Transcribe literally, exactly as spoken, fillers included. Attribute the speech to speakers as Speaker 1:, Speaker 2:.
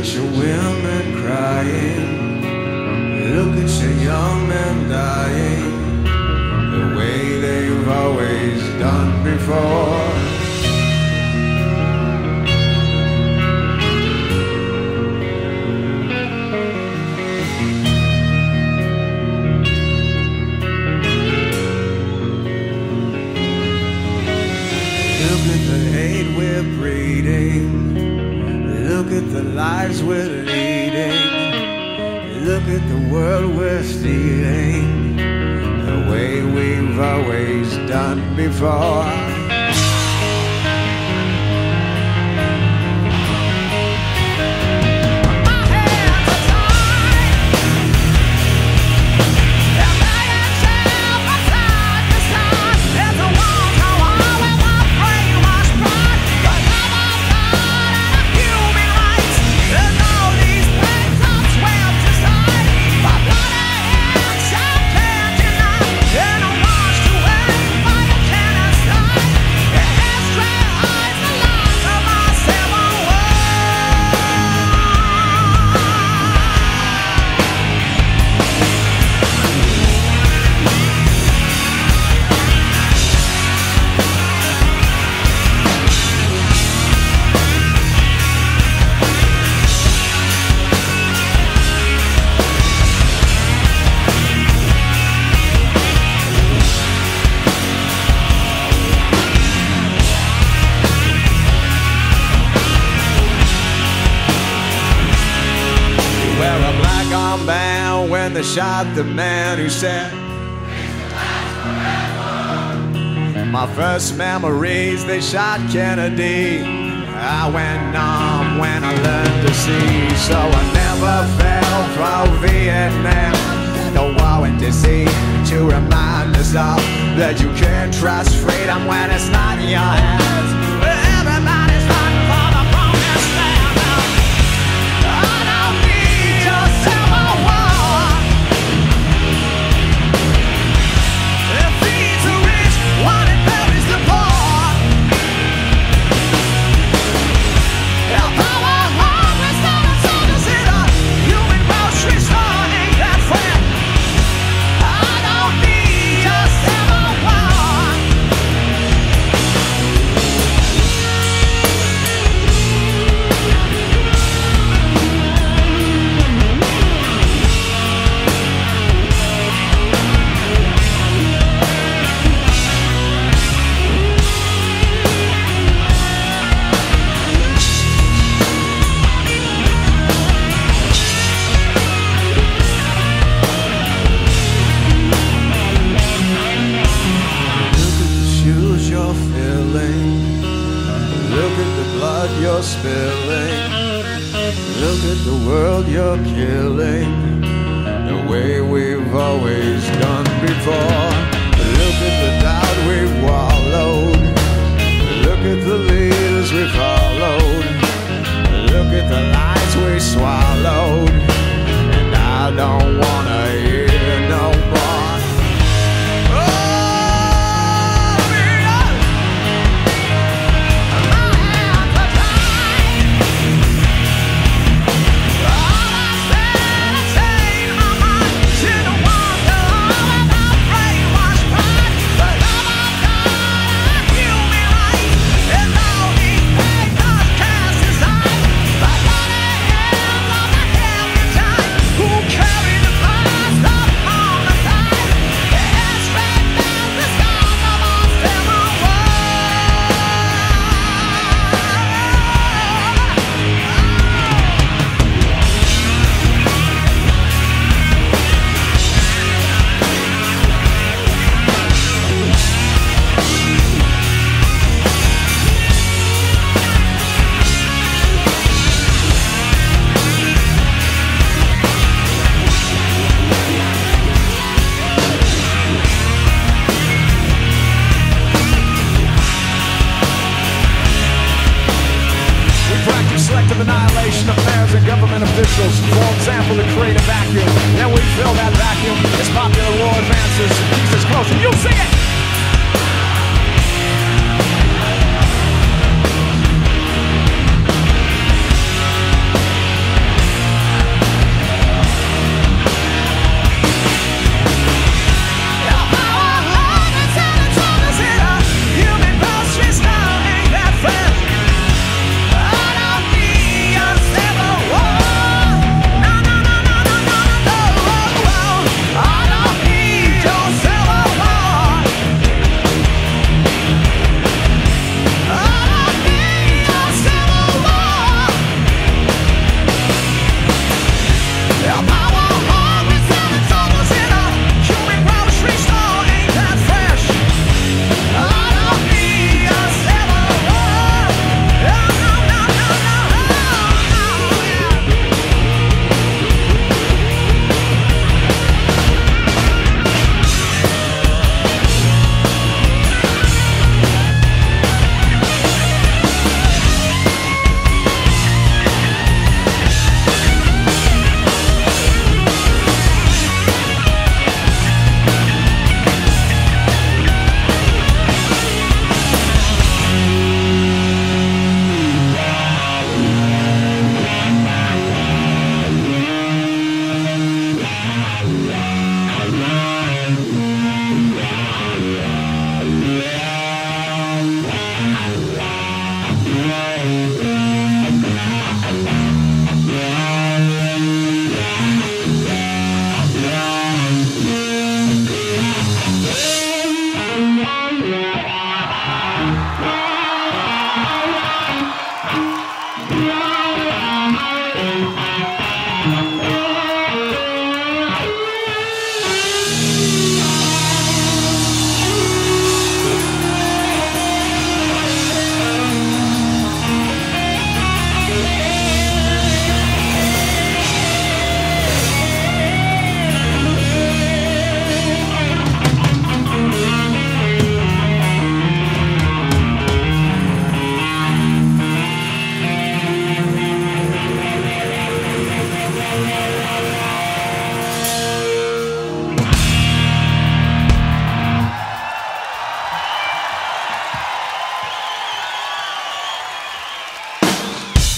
Speaker 1: at your women crying. Look at your young men dying the way they've always done before. Look at the hate we're breeding. Look at the lives we're leading. Look at the world we're stealing the way we've always done before. Armband when they shot the man who said my first memories, they shot Kennedy. I went numb when I learned to see, so I never fell for Vietnam. No war in D C to remind us all that you can't trust freedom when it's not in your hands. Everybody's fighting for the promised land. I don't need your civil war. It feeds the rich while it buries the poor. Our power hungry starving soldiers in a human grocery store. Ain't that fair? I don't need your civil war. You're feeling. Look at the blood you're spilling. Look at the world you're killing the way we've always done before. Look at the doubt we've wallowed. Look at the leaders we followed. Look at the lies we swallowed. And I don't wanna hear no more. Annihilation of mayors and government officials. For example, to create a vacuum. Then we fill that vacuum as popular war advances. Peace is closer. You sing it!